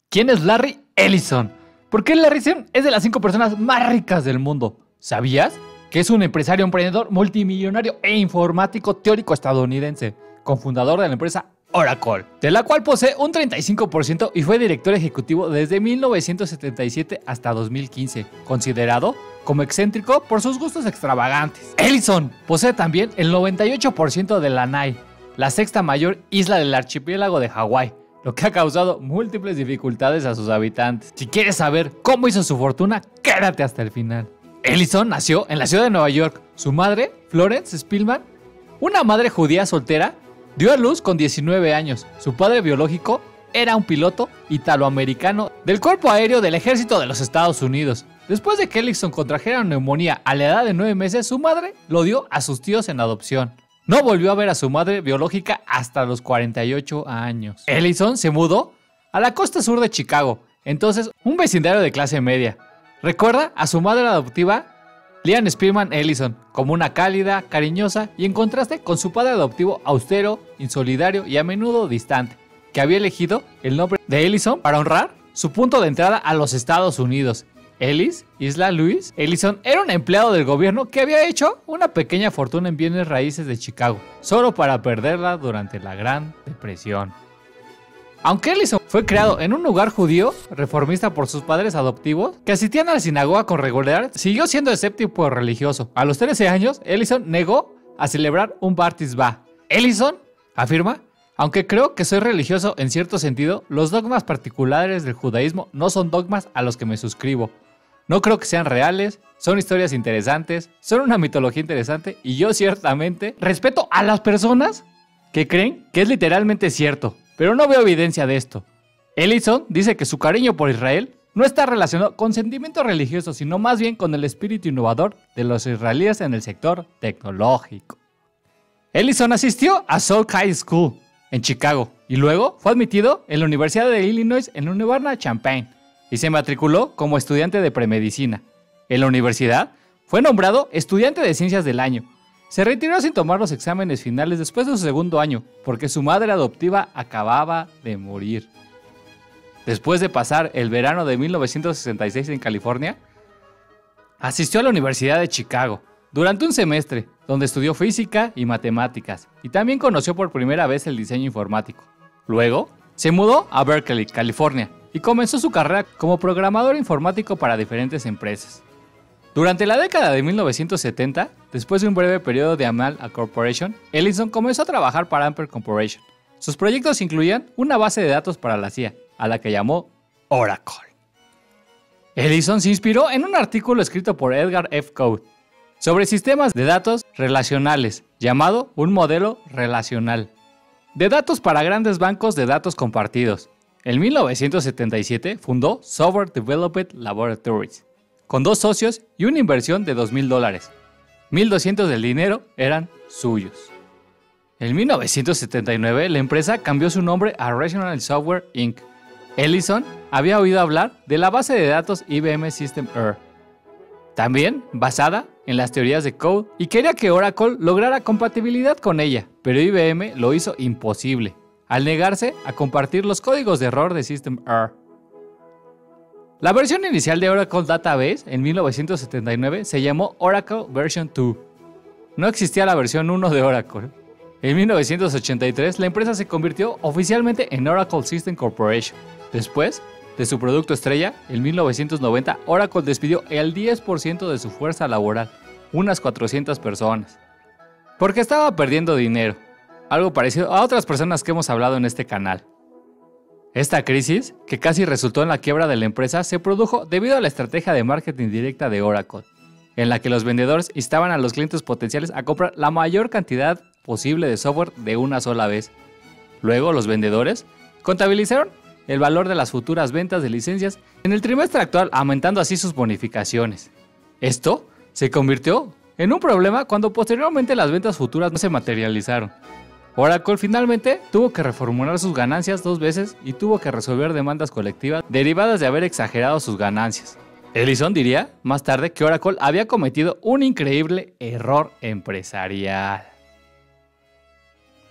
¿Quién es Larry Ellison? ¿Por qué Larry Ellison es de las 5 personas más ricas del mundo? ¿Sabías? Que es un empresario, emprendedor, multimillonario e informático teórico estadounidense, cofundador de la empresa Oracle, de la cual posee un 35% y fue director ejecutivo desde 1977 hasta 2015, considerado como excéntrico por sus gustos extravagantes. Ellison posee también el 98% de Lanai, la sexta mayor isla del archipiélago de Hawái, lo que ha causado múltiples dificultades a sus habitantes. Si quieres saber cómo hizo su fortuna, quédate hasta el final. Ellison nació en la ciudad de Nueva York. Su madre, Florence Spillman, una madre judía soltera, dio a luz con 19 años. Su padre biológico era un piloto italoamericano del Cuerpo Aéreo del Ejército de los Estados Unidos. Después de que Ellison contrajera neumonía a la edad de 9 meses, su madre lo dio a sus tíos en adopción. No volvió a ver a su madre biológica hasta los 48 años. Ellison se mudó a la costa sur de Chicago, entonces un vecindario de clase media. Recuerda a su madre adoptiva, Leanne Spearman Ellison, como una cálida, cariñosa y en contraste con su padre adoptivo austero, insolidario y a menudo distante, que había elegido el nombre de Ellison para honrar su punto de entrada a los Estados Unidos. Ellis, Isla Louis Ellison, era un empleado del gobierno que había hecho una pequeña fortuna en bienes raíces de Chicago, solo para perderla durante la Gran Depresión. Aunque Ellison fue criado en un lugar judío reformista por sus padres adoptivos, que asistían a la sinagoga con regularidad, siguió siendo escéptico religioso. A los 13 años, Ellison negó a celebrar un Bar Mitzvah. Ellison afirma: aunque creo que soy religioso en cierto sentido, los dogmas particulares del judaísmo no son dogmas a los que me suscribo. No creo que sean reales, son historias interesantes, son una mitología interesante y yo ciertamente respeto a las personas que creen que es literalmente cierto, pero no veo evidencia de esto. Ellison dice que su cariño por Israel no está relacionado con sentimientos religiosos, sino más bien con el espíritu innovador de los israelíes en el sector tecnológico. Ellison asistió a South High School en Chicago y luego fue admitido en la Universidad de Illinois en Urbana-Champaign y se matriculó como estudiante de premedicina. En la universidad fue nombrado estudiante de ciencias del año. Se retiró sin tomar los exámenes finales después de su segundo año, porque su madre adoptiva acababa de morir. Después de pasar el verano de 1966 en California, asistió a la Universidad de Chicago durante un semestre, donde estudió física y matemáticas, y también conoció por primera vez el diseño informático. Luego, se mudó a Berkeley, California, y comenzó su carrera como programador informático para diferentes empresas. Durante la década de 1970, después de un breve periodo de Amal Corporation, Ellison comenzó a trabajar para Ampere Corporation. Sus proyectos incluían una base de datos para la CIA, a la que llamó Oracle. Ellison se inspiró en un artículo escrito por Edgar F. Cote sobre sistemas de datos relacionales, llamado un modelo relacional de datos para grandes bancos de datos compartidos. En 1977 fundó Software Development Laboratories, con 2 socios y una inversión de $2,000. 1,200 del dinero eran suyos. En 1979 la empresa cambió su nombre a Rational Software Inc. Ellison había oído hablar de la base de datos IBM System R, también basada en las teorías de Code, y quería que Oracle lograra compatibilidad con ella, pero IBM lo hizo imposible, al negarse a compartir los códigos de error de System R. La versión inicial de Oracle Database en 1979 se llamó Oracle Version 2. No existía la versión 1 de Oracle. En 1983 la empresa se convirtió oficialmente en Oracle System Corporation. Después de su producto estrella, en 1990 Oracle despidió el 10% de su fuerza laboral, unas 400 personas, porque estaba perdiendo dinero, algo parecido a otras personas que hemos hablado en este canal. Esta crisis, que casi resultó en la quiebra de la empresa, se produjo debido a la estrategia de marketing directa de Oracle, en la que los vendedores instaban a los clientes potenciales a comprar la mayor cantidad posible de software de una sola vez. Luego, los vendedores contabilizaron el valor de las futuras ventas de licencias en el trimestre actual, aumentando así sus bonificaciones. Esto se convirtió en un problema cuando posteriormente las ventas futuras no se materializaron. Oracle finalmente tuvo que reformular sus ganancias 2 veces y tuvo que resolver demandas colectivas derivadas de haber exagerado sus ganancias. Ellison diría más tarde que Oracle había cometido un increíble error empresarial.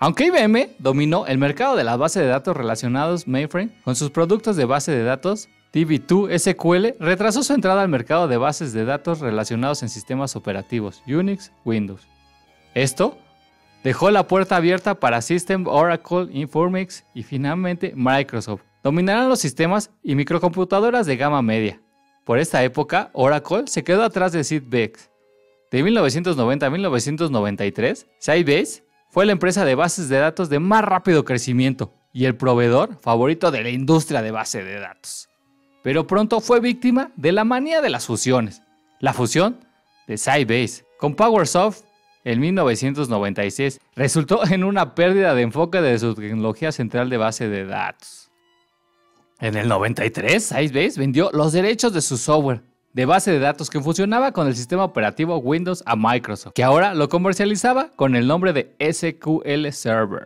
Aunque IBM dominó el mercado de las bases de datos relacionados mainframe con sus productos de base de datos, DB2 SQL retrasó su entrada al mercado de bases de datos relacionados en sistemas operativos Unix, Windows. Esto dejó la puerta abierta para System, Oracle, Informix y finalmente Microsoft. Dominarán los sistemas y microcomputadoras de gama media. Por esta época, Oracle se quedó atrás de Sybase. De 1990 a 1993, Sybase fue la empresa de bases de datos de más rápido crecimiento y el proveedor favorito de la industria de base de datos. Pero pronto fue víctima de la manía de las fusiones. La fusión de Sybase con PowerSoft en 1996 resultó en una pérdida de enfoque de su tecnología central de base de datos. En el 93, Sybase vendió los derechos de su software de base de datos que fusionaba con el sistema operativo Windows a Microsoft, que ahora lo comercializaba con el nombre de SQL Server.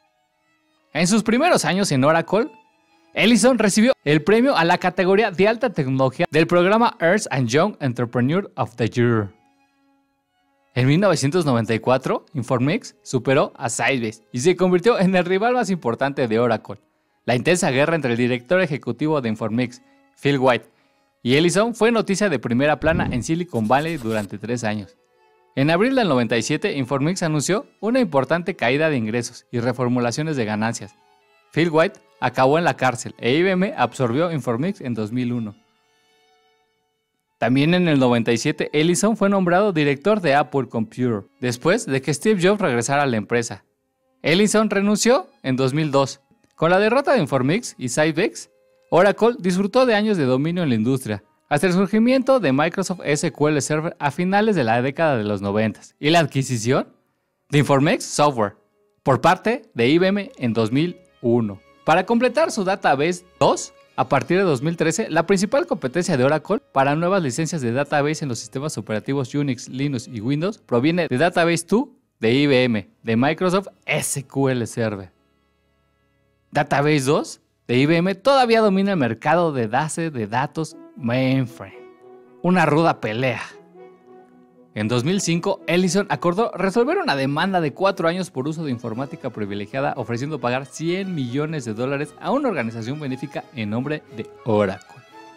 En sus primeros años en Oracle, Ellison recibió el premio a la categoría de alta tecnología del programa Ernst & Young Entrepreneur of the Year. En 1994, Informix superó a Sybase y se convirtió en el rival más importante de Oracle. La intensa guerra entre el director ejecutivo de Informix, Phil White, y Ellison fue noticia de primera plana en Silicon Valley durante 3 años. En abril del 97, Informix anunció una importante caída de ingresos y reformulaciones de ganancias. Phil White acabó en la cárcel e IBM absorbió Informix en 2001. También en el 97, Ellison fue nombrado director de Apple Computer, después de que Steve Jobs regresara a la empresa. Ellison renunció en 2002. Con la derrota de Informix y Sybase, Oracle disfrutó de años de dominio en la industria, hasta el surgimiento de Microsoft SQL Server a finales de la década de los 90 y la adquisición de Informix Software por parte de IBM en 2001. Para completar su Database 2, a partir de 2013, la principal competencia de Oracle para nuevas licencias de Database en los sistemas operativos Unix, Linux y Windows proviene de Database 2 de IBM, de Microsoft SQL Server. Database 2 de IBM todavía domina el mercado de base de datos mainframe. Una ruda pelea. En 2005, Ellison acordó resolver una demanda de 4 años por uso de informática privilegiada, ofreciendo pagar $100 millones a una organización benéfica en nombre de Oracle.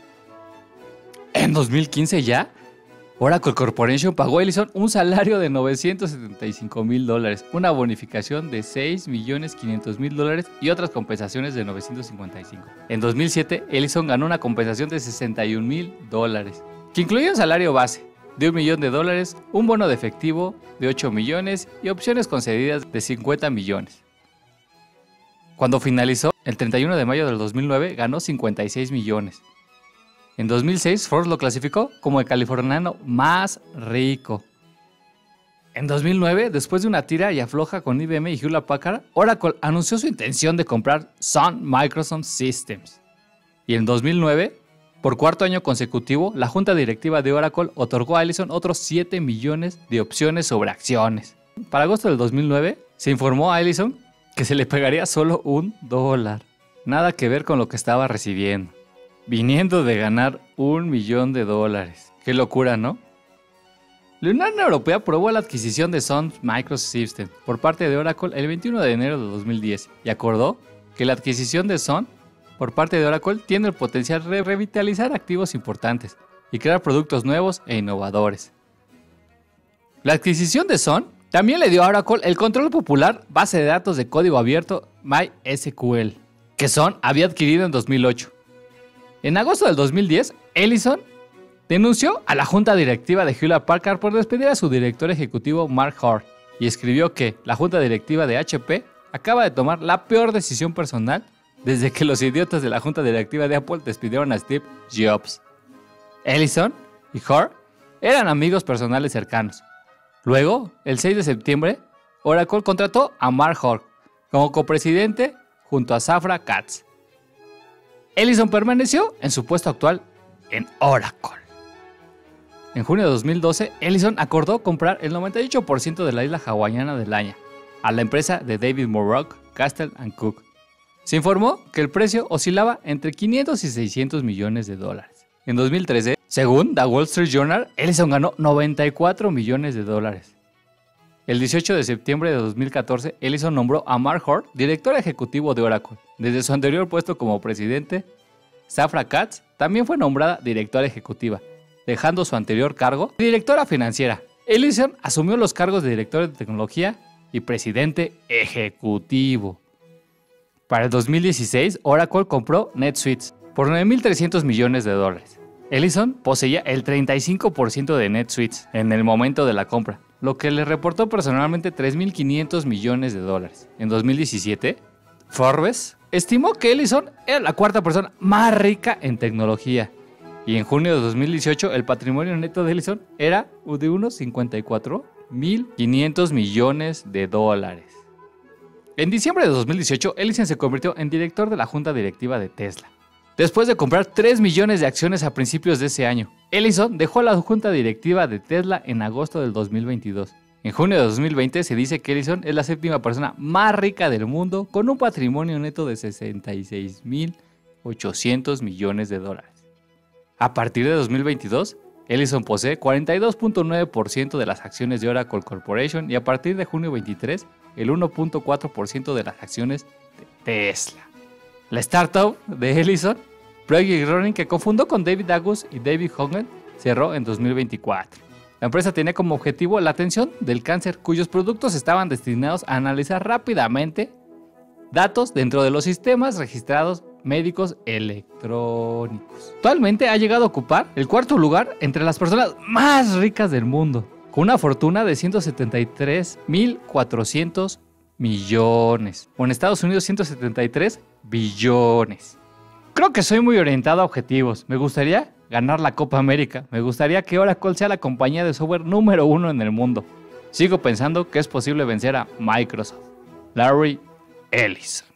En 2015 ya, Oracle Corporation pagó a Ellison un salario de $975,000, una bonificación de $6,500,000 y otras compensaciones de $955. En 2007, Ellison ganó una compensación de $61,000, que incluía un salario base de $1 millón, un bono de efectivo de $8 millones y opciones concedidas de $50 millones. Cuando finalizó, el 31 de mayo del 2009, ganó $56 millones. En 2006, Forbes lo clasificó como el californiano más rico. En 2009, después de una tira y afloja con IBM y Hewlett Packard, Oracle anunció su intención de comprar Sun Microsystems Systems. Y en 2009, por 4º año consecutivo, la junta directiva de Oracle otorgó a Ellison otros 7 millones de opciones sobre acciones. Para agosto del 2009, se informó a Ellison que se le pagaría solo $1. Nada que ver con lo que estaba recibiendo, viniendo de ganar $1 millón. Qué locura, ¿no? La Unión Europea aprobó la adquisición de Sun Microsystems por parte de Oracle el 21 de enero de 2010 y acordó que la adquisición de Sun por parte de Oracle tiene el potencial de revitalizar activos importantes y crear productos nuevos e innovadores. La adquisición de Sun también le dio a Oracle el control popular base de datos de código abierto MySQL, que Sun había adquirido en 2008. En agosto del 2010, Ellison denunció a la junta directiva de Hewlett Packard por despedir a su director ejecutivo Mark Hurd y escribió que la junta directiva de HP acaba de tomar la peor decisión personal desde que los idiotas de la junta directiva de Apple despidieron a Steve Jobs. Ellison y Hurd eran amigos personales cercanos. Luego, el 6 de septiembre, Oracle contrató a Mark Hurd como copresidente junto a Safra Catz. Ellison permaneció en su puesto actual en Oracle. En junio de 2012, Ellison acordó comprar el 98% de la isla hawaiana de Laña a la empresa de David Murrock, Castle & Cook. Se informó que el precio oscilaba entre $500 y $600 millones. En 2013, según The Wall Street Journal, Ellison ganó $94 millones. El 18 de septiembre de 2014, Ellison nombró a Mark Hurd director ejecutivo de Oracle. Desde su anterior puesto como presidente, Safra Catz también fue nombrada directora ejecutiva, dejando su anterior cargo de directora financiera. Ellison asumió los cargos de director de tecnología y presidente ejecutivo. Para el 2016, Oracle compró NetSuite por $9.300 millones. Ellison poseía el 35% de NetSuite en el momento de la compra, lo que le reportó personalmente $3.500 millones. En 2017, Forbes estimó que Ellison era la cuarta persona más rica en tecnología. Y en junio de 2018, el patrimonio neto de Ellison era de unos $54.500 millones. En diciembre de 2018, Ellison se convirtió en director de la junta directiva de Tesla, después de comprar 3 millones de acciones a principios de ese año. Ellison dejó la junta directiva de Tesla en agosto del 2022. En junio de 2020 se dice que Ellison es la séptima persona más rica del mundo con un patrimonio neto de $66.800 millones. A partir de 2022, Ellison posee 42.9% de las acciones de Oracle Corporation y a partir de junio 23, el 1.4% de las acciones de Tesla. La startup de Ellison, Project Ronin, que cofundó con David Agus y David Hogan, cerró en 2024. La empresa tenía como objetivo la atención del cáncer, cuyos productos estaban destinados a analizar rápidamente datos dentro de los sistemas registrados médicos electrónicos. Actualmente ha llegado a ocupar el cuarto lugar entre las personas más ricas del mundo, con una fortuna de 173.400 millones, o en Estados Unidos 173 billones. Creo que soy muy orientado a objetivos. Me gustaría ganar la Copa América. Me gustaría que Oracle sea la compañía de software número 1 en el mundo. Sigo pensando que es posible vencer a Microsoft. Larry Ellison.